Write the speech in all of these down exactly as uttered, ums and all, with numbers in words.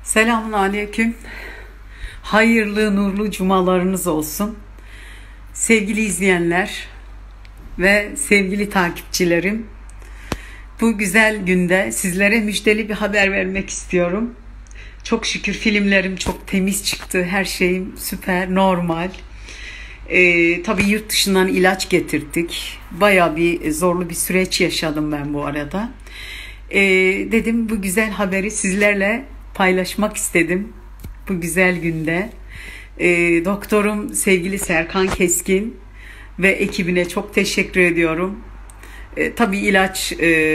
Selamun aleyküm. Hayırlı, nurlu cumalarınız olsun. Sevgili izleyenler ve sevgili takipçilerim, bu güzel günde sizlere müjdeli bir haber vermek istiyorum. Çok şükür filmlerim çok temiz çıktı. Her şeyim süper, normal. Ee, tabii yurt dışından ilaç getirdik. Bayağı bir zorlu bir süreç yaşadım ben bu arada. Ee, dedim bu güzel haberi sizlerle paylaşmak istedim. Bu güzel günde. Ee, doktorum sevgili Serkan Keskin ve ekibine çok teşekkür ediyorum. E, tabii ilaç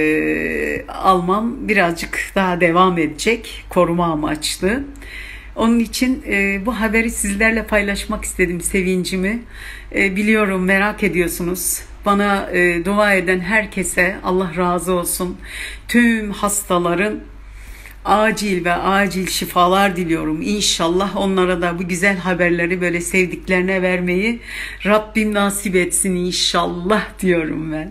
e, almam birazcık daha devam edecek, koruma amaçlı. Onun için e, bu haberi sizlerle paylaşmak istedim, sevincimi. E, biliyorum merak ediyorsunuz. Bana e, dua eden herkese Allah razı olsun. Tüm hastaların acil ve acil şifalar diliyorum. İnşallah onlara da bu güzel haberleri böyle sevdiklerine vermeyi Rabbim nasip etsin inşallah diyorum ben.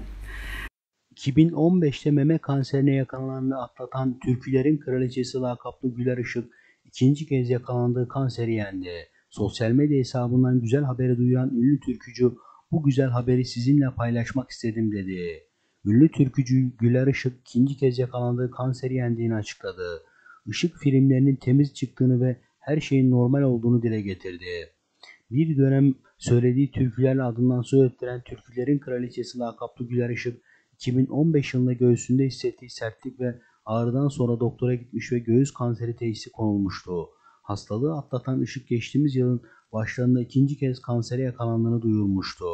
iki bin on beşte meme kanserine yakalanan ve atlatan Türkülerin Kraliçesi lakaplı Güler Işık ikinci kez yakalandığı kanseri yendi. Sosyal medya hesabından güzel haberi duyuran ünlü türkücü bu güzel haberi sizinle paylaşmak istedim dedi. Ünlü türkücü Güler Işık ikinci kez yakalandığı kanseri yendiğini açıkladı. Işık filmlerinin temiz çıktığını ve her şeyin normal olduğunu dile getirdi. Bir dönem söylediği türkülerle adından söz ettiren Türkülerin Kraliçesi lakaplı Güler Işık iki bin on beş yılında göğsünde hissettiği sertlik ve ağrıdan sonra doktora gitmiş ve göğüs kanseri teşhisi konulmuştu. Hastalığı atlatan Işık geçtiğimiz yılın başlarında ikinci kez kansere yakalandığını duyurmuştu.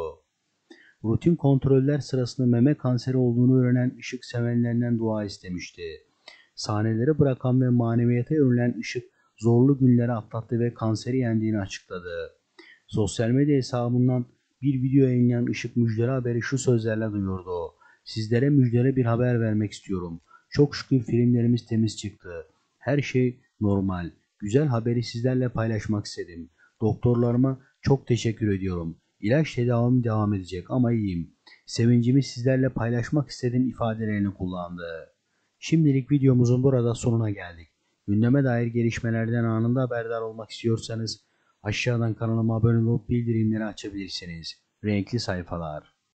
Rutin kontroller sırasında meme kanseri olduğunu öğrenen Işık sevenlerinden dua istemişti. Sahneleri bırakan ve maneviyata yönelen Işık zorlu günleri atlattı ve kanseri yendiğini açıkladı. Sosyal medya hesabından bir video yayınlayan Işık müjdeli haberi şu sözlerle duyurdu. Sizlere müjdeli bir haber vermek istiyorum. Çok şükür filmlerimiz temiz çıktı. Her şey normal. Güzel haberi sizlerle paylaşmak istedim. Doktorlarıma çok teşekkür ediyorum. İlaç tedavim devam edecek ama iyiyim. Sevincimi sizlerle paylaşmak istedim ifadelerini kullandı. Şimdilik videomuzun burada sonuna geldik. Gündeme dair gelişmelerden anında haberdar olmak istiyorsanız aşağıdan kanalıma abone olup bildirimleri açabilirsiniz. Renkli sayfalar.